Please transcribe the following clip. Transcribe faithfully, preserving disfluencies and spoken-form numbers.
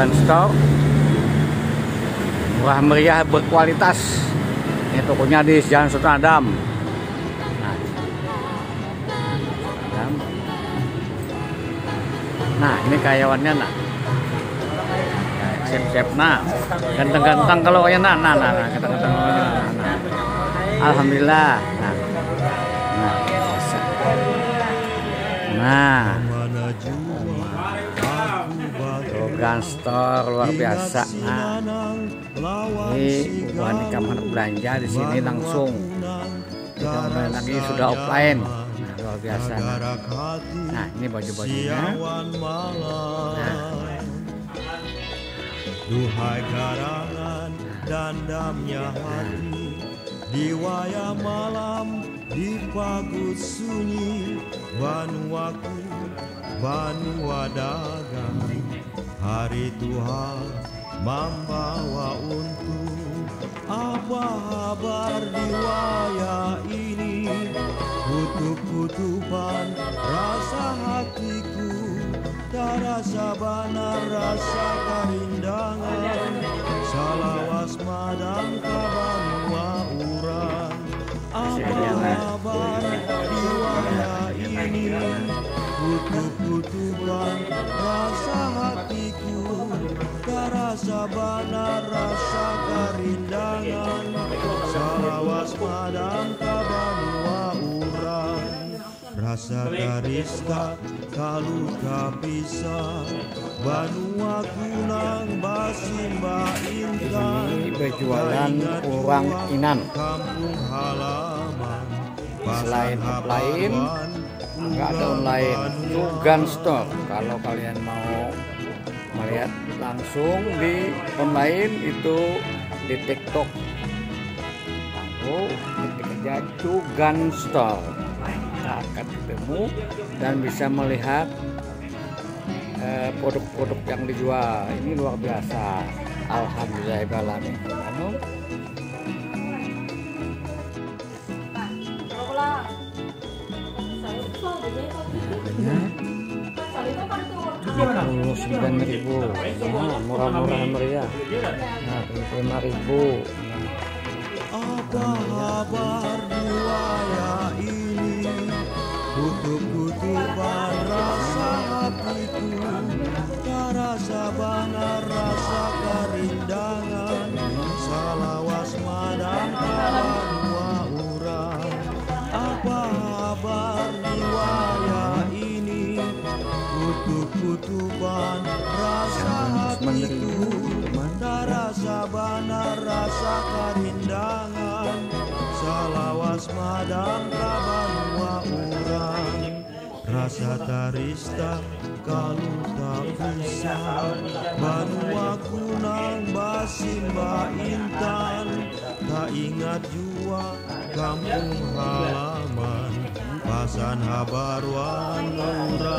Gun Store. Murah meriah berkualitas. Ini tokonya di Jalan Sultan Adam. Nah, nah ini karyawannya nak. Siap-siap nah, ganteng-ganteng kalau kayak nah, nah, nah, nah, ganteng-ganteng. Nah, nah. Alhamdulillah. Nah, nah, nah. Tuh Gun Store luar biasa. Nah, ini bukan di kamar belanja di sini langsung. Kita lagi sudah offline. Nah, luar biasa. Nah, nah ini baju-bajunya. Nah. Duhai karangan dan damnya hati, di wayah malam di pagut sunyi, Banuaku, Banua dagang. Hari Tuhan membawa untuk apa kabar di wayah ini, kutup-kutupan rasa hatiku, tak rasa benar rasa kerindangan, salawas madang kabanua urang. Apa kabar di wayah ini, kutup-kutupan rasa hatiku, tak rasa benar rasa kerindangan, salawas madang kabanua urang. Rasa karista kalau kabisa, Banua kunang basimba intan. Ini berjualan orang Inan. Kampung halaman. Selain offline, nggak ada online. Itu Gun Store. Kalau kalian mau melihat langsung di online itu di TikTok. Lalu ketik aja Gun Store. Akan ketemu dan bisa melihat produk-produk eh, yang dijual. Ini luar biasa. Alhamdulillahirrahmanirrahim. Tiga puluh sembilan ribu, murah-murah meriah. Nah, tujuh puluh lima ribu. Apa kabar di wayah ini, kutup-kutupan rasa hatiku, tak rasa benar rasa kerindangan, salawas madang kabanua urang. Apa kabar di wayah ini, kutup-kutupan rasa hatiku, tak rasa benar rasa kerindangan, salawas madang kabanua urang. Rasa tarista kalau tak bisa, Banua kunang basimba intan, tak ingat jua kampung halaman, pasan habaruan urang.